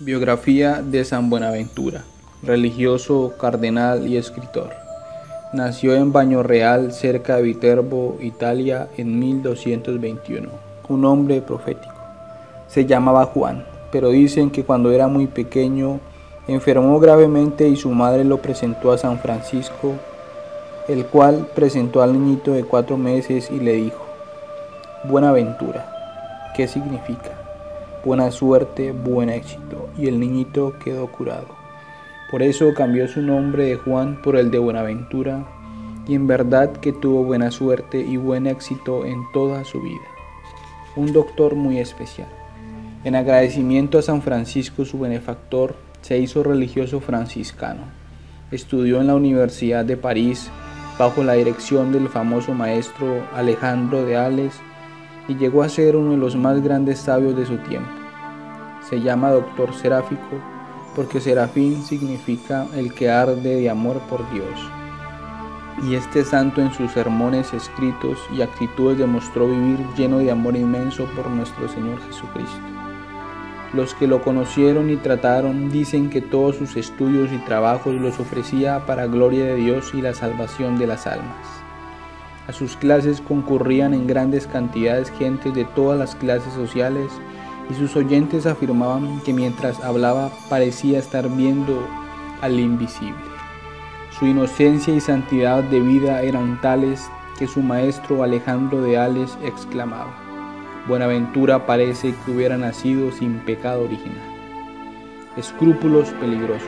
Biografía de San Buenaventura, religioso, cardenal y escritor. Nació en Bañoreal, cerca de Viterbo, Italia, en 1221. Un hombre profético. Se llamaba Juan, pero dicen que cuando era muy pequeño enfermó gravemente y su madre lo presentó a San Francisco, el cual presentó al niñito de 4 meses y le dijo: Buenaventura. ¿Qué significa? Buena suerte, buen éxito, y el niñito quedó curado. Por eso cambió su nombre de Juan por el de Buenaventura, y en verdad que tuvo buena suerte y buen éxito en toda su vida. Un doctor muy especial. En agradecimiento a San Francisco, su benefactor, se hizo religioso franciscano. Estudió en la Universidad de París bajo la dirección del famoso maestro Alejandro de Ales, y llegó a ser uno de los más grandes sabios de su tiempo. Se llama doctor seráfico porque serafín significa el que arde de amor por Dios. Y este santo en sus sermones, escritos y actitudes demostró vivir lleno de amor inmenso por nuestro Señor Jesucristo. Los que lo conocieron y trataron dicen que todos sus estudios y trabajos los ofrecía para gloria de Dios y la salvación de las almas. A sus clases concurrían en grandes cantidades gentes de todas las clases sociales, y sus oyentes afirmaban que mientras hablaba parecía estar viendo al invisible. Su inocencia y santidad de vida eran tales que su maestro Alejandro de Ales exclamaba: Buenaventura parece que hubiera nacido sin pecado original. Escrúpulos peligrosos.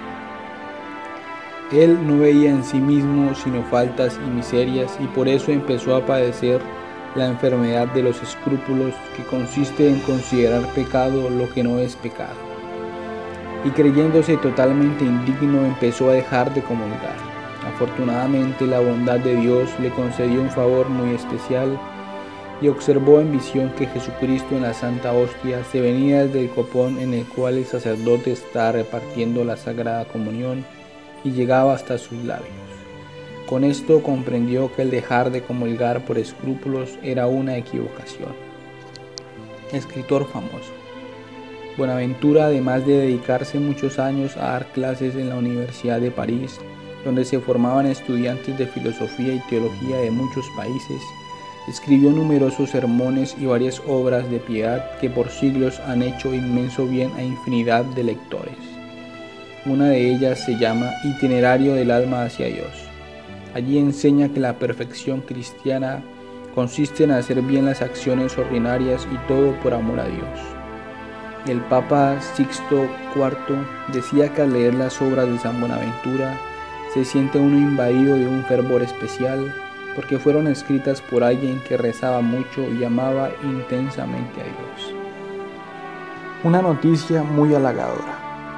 Él no veía en sí mismo sino faltas y miserias, y por eso empezó a padecer la enfermedad de los escrúpulos, que consiste en considerar pecado lo que no es pecado. Y creyéndose totalmente indigno, empezó a dejar de comulgar. Afortunadamente, la bondad de Dios le concedió un favor muy especial, y observó en visión que Jesucristo en la Santa Hostia se venía desde el copón en el cual el sacerdote está repartiendo la Sagrada Comunión, y llegaba hasta sus labios. Con esto comprendió que el dejar de comulgar por escrúpulos era una equivocación. Escritor famoso. Buenaventura, además de dedicarse muchos años a dar clases en la Universidad de París, donde se formaban estudiantes de filosofía y teología de muchos países, escribió numerosos sermones y varias obras de piedad que por siglos han hecho inmenso bien a infinidad de lectores. Una de ellas se llama Itinerario del alma hacia Dios. Allí enseña que la perfección cristiana consiste en hacer bien las acciones ordinarias y todo por amor a Dios. El Papa Sixto IV decía que al leer las obras de San Buenaventura se siente uno invadido de un fervor especial, porque fueron escritas por alguien que rezaba mucho y amaba intensamente a Dios. Una noticia muy halagadora.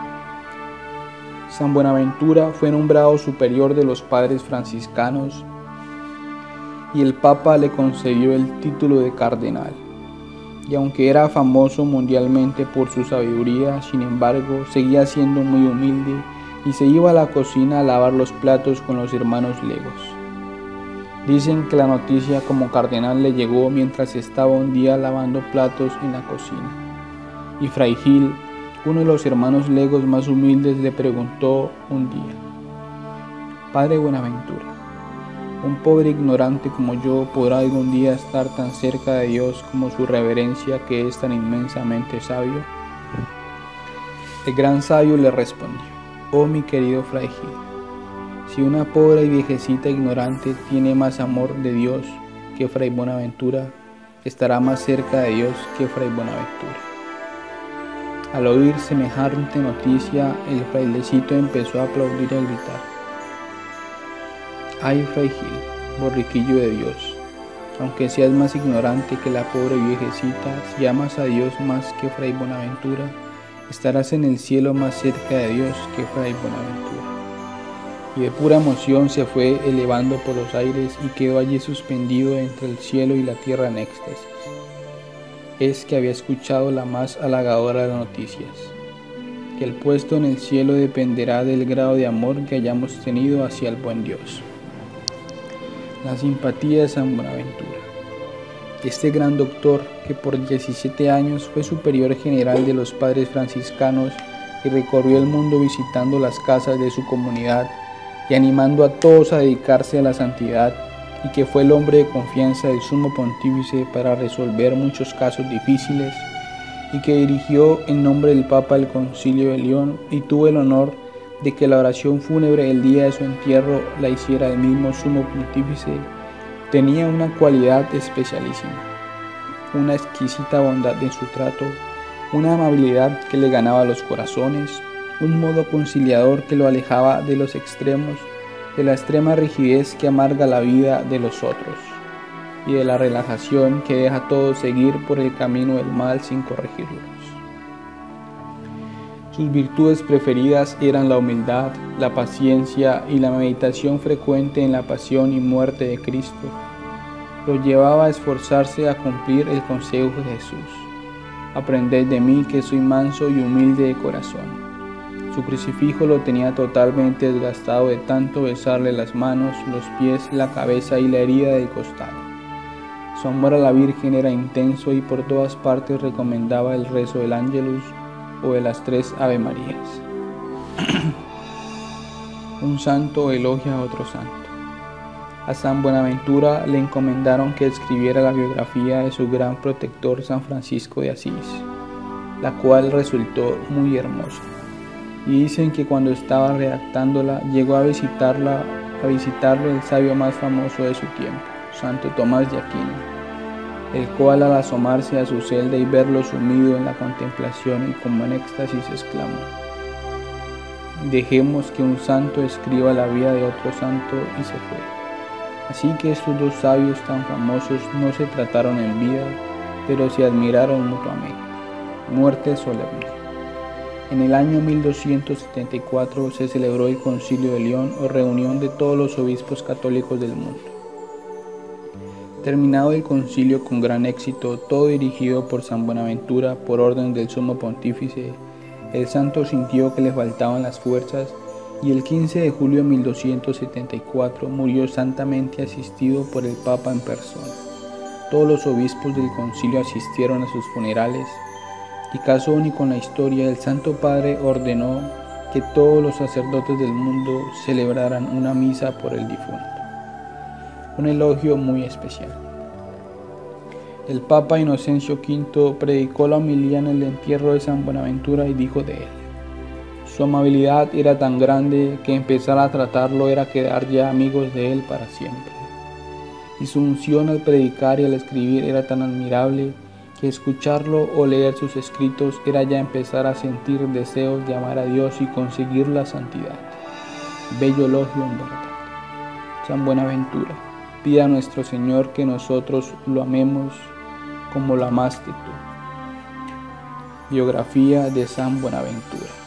San Buenaventura fue nombrado superior de los padres franciscanos y el Papa le concedió el título de cardenal. Y aunque era famoso mundialmente por su sabiduría, sin embargo, seguía siendo muy humilde y se iba a la cocina a lavar los platos con los hermanos legos. Dicen que la noticia como cardenal le llegó mientras estaba un día lavando platos en la cocina. Y Fray Gil, uno de los hermanos legos más humildes, le preguntó un día: Padre Buenaventura, ¿un pobre ignorante como yo podrá algún día estar tan cerca de Dios como su reverencia, que es tan inmensamente sabio? El gran sabio le respondió: Oh mi querido Fray Gil, si una pobre y viejecita ignorante tiene más amor de Dios que Fray Buenaventura, estará más cerca de Dios que Fray Buenaventura. Al oír semejante noticia, el frailecito empezó a aplaudir y a gritar: ¡Ay, Fray Gil, borriquillo de Dios! Aunque seas más ignorante que la pobre viejecita, si amas a Dios más que Fray Buenaventura, estarás en el cielo más cerca de Dios que Fray Buenaventura. Y de pura emoción se fue elevando por los aires y quedó allí suspendido entre el cielo y la tierra en éxtasis. Es que había escuchado la más halagadora de las noticias, que el puesto en el cielo dependerá del grado de amor que hayamos tenido hacia el buen Dios. La simpatía de San Buenaventura. Este gran doctor, que por 17 años fue superior general de los padres franciscanos y recorrió el mundo visitando las casas de su comunidad y animando a todos a dedicarse a la santidad, y que fue el hombre de confianza del sumo pontífice para resolver muchos casos difíciles, y que dirigió en nombre del Papa el Concilio de León, y tuvo el honor de que la oración fúnebre el día de su entierro la hiciera el mismo sumo pontífice, tenía una cualidad especialísima: una exquisita bondad en su trato, una amabilidad que le ganaba los corazones, un modo conciliador que lo alejaba de los extremos, de la extrema rigidez que amarga la vida de los otros, y de la relajación que deja a todos seguir por el camino del mal sin corregirlos. Sus virtudes preferidas eran la humildad, la paciencia y la meditación frecuente en la pasión y muerte de Cristo. Lo llevaba a esforzarse a cumplir el consejo de Jesús: aprended de mí, que soy manso y humilde de corazón. Su crucifijo lo tenía totalmente desgastado de tanto besarle las manos, los pies, la cabeza y la herida del costado. Su amor a la Virgen era intenso y por todas partes recomendaba el rezo del Ángelus o de las 3 Ave Marías. Un santo elogia a otro santo. A San Buenaventura le encomendaron que escribiera la biografía de su gran protector San Francisco de Asís, la cual resultó muy hermosa. Y dicen que cuando estaba redactándola llegó a visitarlo el sabio más famoso de su tiempo, Santo Tomás de Aquino, el cual, al asomarse a su celda y verlo sumido en la contemplación y como en éxtasis, exclamó: dejemos que un santo escriba la vida de otro santo, y se fue. Así que estos dos sabios tan famosos no se trataron en vida, pero se admiraron mutuamente. Muerte solemne. En el año 1274 se celebró el Concilio de León, o reunión de todos los obispos católicos del mundo. Terminado el concilio con gran éxito, todo dirigido por San Buenaventura por orden del sumo pontífice, el santo sintió que le faltaban las fuerzas y el 15 de julio de 1274 murió santamente asistido por el Papa en persona. Todos los obispos del concilio asistieron a sus funerales, y caso único en la historia, el Santo Padre ordenó que todos los sacerdotes del mundo celebraran una misa por el difunto. Un elogio muy especial. El Papa Inocencio V predicó la homilía en el entierro de San Buenaventura y dijo de él: su amabilidad era tan grande que empezar a tratarlo era quedar ya amigos de él para siempre. Y su unción al predicar y al escribir era tan admirable que escucharlo o leer sus escritos era ya empezar a sentir deseos de amar a Dios y conseguir la santidad. Bello elogio en verdad. San Buenaventura, pida a nuestro Señor que nosotros lo amemos como lo amaste tú. Biografía de San Buenaventura.